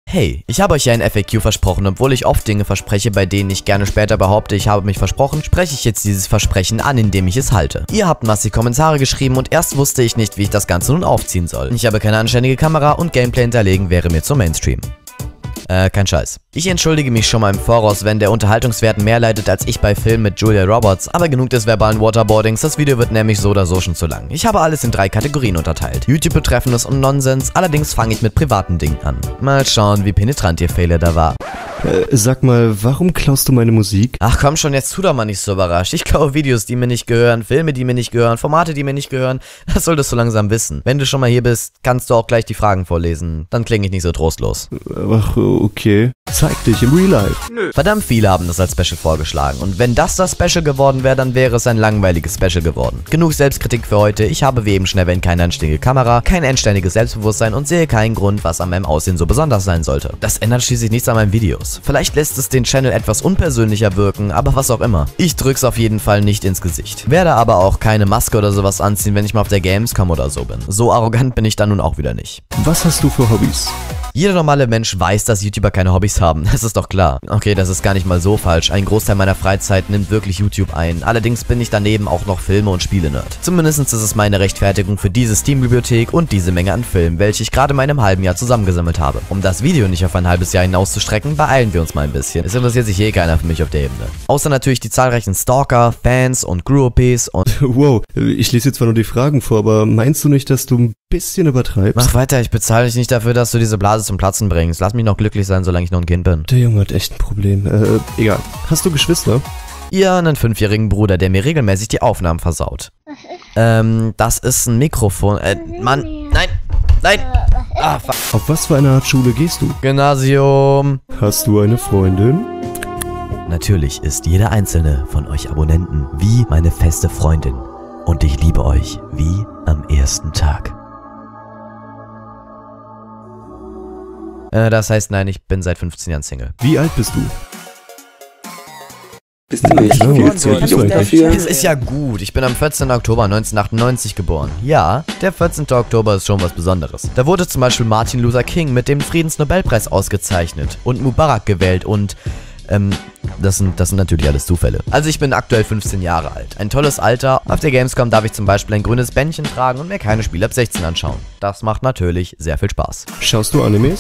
Hey, ich habe euch ja ein FAQ versprochen, obwohl ich oft Dinge verspreche, bei denen ich gerne später behaupte, ich habe mich versprochen, spreche ich jetzt dieses Versprechen an, indem ich es halte. Ihr habt massig Kommentare geschrieben und erst wusste ich nicht, wie ich das Ganze nun aufziehen soll. Ich habe keine anständige Kamera und Gameplay hinterlegen wäre mir zum Mainstream. Kein Scheiß. Ich entschuldige mich schon mal im Voraus, wenn der Unterhaltungswert mehr leidet als ich bei Filmen mit Julia Roberts, aber genug des verbalen Waterboardings, das Video wird nämlich so oder so schon zu lang. Ich habe alles in 3 Kategorien unterteilt. YouTube Betreffendes und Nonsens, allerdings fange ich mit privaten Dingen an. Mal schauen, wie penetrant ihr Fehler da war. Sag mal, warum klaust du meine Musik? Ach komm schon, jetzt tu doch mal nicht so überrascht. Ich klaue Videos, die mir nicht gehören, Filme, die mir nicht gehören, Formate, die mir nicht gehören. Das solltest du langsam wissen. Wenn du schon mal hier bist, kannst du auch gleich die Fragen vorlesen. Dann klinge ich nicht so trostlos. Ach, okay. Zeig dich im Real Life. Nö. Verdammt viele haben das als Special vorgeschlagen. Und wenn das Special geworden wäre, dann wäre es ein langweiliges Special geworden. Genug Selbstkritik für heute. Ich habe wie eben schon erwähnt keine anständige Kamera, kein endständiges Selbstbewusstsein und sehe keinen Grund, was an meinem Aussehen so besonders sein sollte. Das ändert schließlich nichts an meinen Videos. Vielleicht lässt es den Channel etwas unpersönlicher wirken, aber was auch immer. Ich drück's auf jeden Fall nicht ins Gesicht. Werde aber auch keine Maske oder sowas anziehen, wenn ich mal auf der Gamescom oder so bin. So arrogant bin ich dann nun auch wieder nicht. Was hast du für Hobbys? Jeder normale Mensch weiß, dass YouTuber keine Hobbys haben. Das ist doch klar. Okay, das ist gar nicht mal so falsch. Ein Großteil meiner Freizeit nimmt wirklich YouTube ein. Allerdings bin ich daneben auch noch Filme- und Spiele-Nerd. Zumindest ist es meine Rechtfertigung für diese Steam-Bibliothek und diese Menge an Filmen, welche ich gerade in einem halben Jahr zusammengesammelt habe. Um das Video nicht auf ein halbes Jahr hinauszustrecken, beeilen wir uns mal ein bisschen. Es interessiert sich eh keiner für mich auf der Ebene. Außer natürlich die zahlreichen Stalker, Fans und Groupies und... Wow, ich lese jetzt zwar nur die Fragen vor, aber meinst du nicht, dass du ein bisschen übertreibst? Mach weiter, ich bezahle dich nicht dafür, dass du diese Blase zum Platzen bringst. Lass mich noch glücklich sein, solange ich noch ein Kind bin. Der Junge hat echt ein Problem. Egal. Hast du Geschwister? Ja, einen 5-jährigen Bruder, der mir regelmäßig die Aufnahmen versaut. Das ist ein Mikrofon. Mann, nein! Ah, fuck. Auf was für eine Art Schule gehst du? Gymnasium. Hast du eine Freundin? Natürlich ist jeder einzelne von euch Abonnenten wie meine feste Freundin. Und ich liebe euch wie am ersten Tag. Das heißt, nein, ich bin seit 15 Jahren Single. Wie alt bist du? Bist du nicht jung dafür? Es ist ja gut. Ich bin am 14. Oktober 1998 geboren. Ja, der 14. Oktober ist schon was Besonderes. Da wurde zum Beispiel Martin Luther King mit dem Friedensnobelpreis ausgezeichnet und Mubarak gewählt und das sind natürlich alles Zufälle. Also ich bin aktuell 15 Jahre alt. Ein tolles Alter. Auf der Gamescom darf ich zum Beispiel ein grünes Bändchen tragen und mir keine Spiele ab 16 anschauen. Das macht natürlich sehr viel Spaß. Schaust du Animes?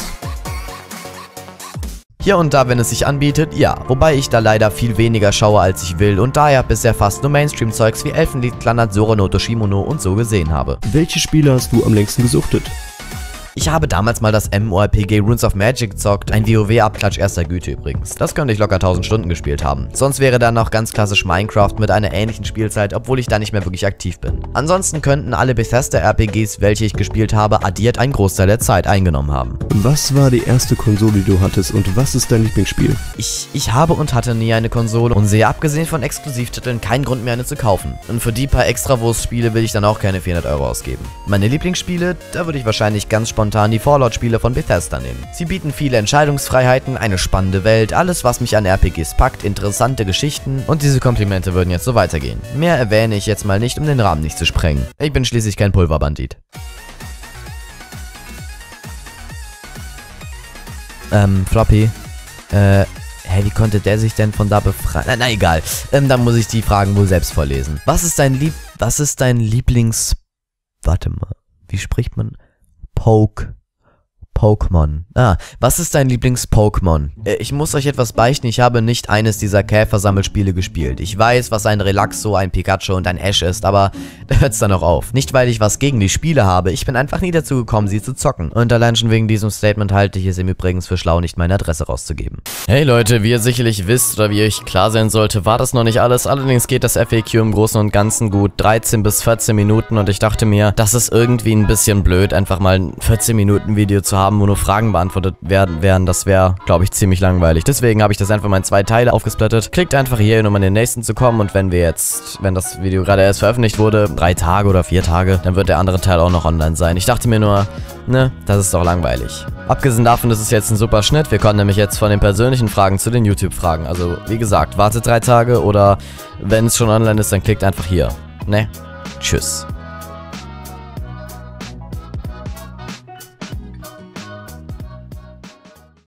Hier und da, wenn es sich anbietet, ja. Wobei ich da leider viel weniger schaue, als ich will und daher bisher fast nur Mainstream-Zeugs wie Elfenlied, Clannad, Soronoto, Shimono und so gesehen habe. Welche Spiele hast du am längsten gesuchtet? Ich habe damals mal das MMORPG Runes of Magic gezockt, ein WoW-Abklatsch erster Güte übrigens. Das könnte ich locker 1000 Stunden gespielt haben. Sonst wäre dann noch ganz klassisch Minecraft mit einer ähnlichen Spielzeit, obwohl ich da nicht mehr wirklich aktiv bin. Ansonsten könnten alle Bethesda-RPGs, welche ich gespielt habe, addiert einen Großteil der Zeit eingenommen haben. Was war die erste Konsole, die du hattest und was ist dein Lieblingsspiel? Ich habe und hatte nie eine Konsole und sehe abgesehen von Exklusivtiteln keinen Grund mehr eine zu kaufen. Und für die paar Extrawurst-Spiele will ich dann auch keine 400 € ausgeben. Meine Lieblingsspiele, da würde ich wahrscheinlich ganz spontan die Fallout-Spiele von Bethesda nehmen. Sie bieten viele Entscheidungsfreiheiten, eine spannende Welt, alles was mich an RPGs packt, interessante Geschichten und diese Komplimente würden jetzt so weitergehen. Mehr erwähne ich jetzt mal nicht, um den Rahmen nicht zu sprengen. Ich bin schließlich kein Pulverbandit. Floppy, wie konnte der sich denn von da befreien? Na egal, dann muss ich die Fragen wohl selbst vorlesen. Was ist dein Lieblings... Warte mal, wie spricht man... Pokémon. Was ist dein Lieblings-Pokémon? Ich muss euch etwas beichten, ich habe nicht eines dieser Käfersammelspiele gespielt. Ich weiß, was ein Relaxo, ein Pikachu und ein Ash ist, aber da hört's dann auch auf. Nicht, weil ich was gegen die Spiele habe, ich bin einfach nie dazu gekommen, sie zu zocken. Und allein schon wegen diesem Statement halte ich es im Übrigen für schlau, nicht meine Adresse rauszugeben. Hey Leute, wie ihr sicherlich wisst oder wie euch klar sein sollte, war das noch nicht alles. Allerdings geht das FAQ im Großen und Ganzen gut 13 bis 14 Minuten und ich dachte mir, das ist irgendwie ein bisschen blöd, einfach mal ein 14 Minuten Video zu haben, wo nur Fragen beantwortet werden, das wäre, glaube ich, ziemlich langweilig. Deswegen habe ich das einfach mal in 2 Teile aufgesplittet. Klickt einfach hier hin, um an den nächsten zu kommen und wenn das Video gerade erst veröffentlicht wurde, 3 Tage oder 4 Tage, dann wird der andere Teil auch noch online sein. Ich dachte mir nur, ne, das ist doch langweilig. Abgesehen davon ist es jetzt ein super Schnitt. Wir kommen nämlich jetzt von den persönlichen Fragen zu den YouTube-Fragen. Also, wie gesagt, wartet 3 Tage oder wenn es schon online ist, dann klickt einfach hier. Ne? Tschüss.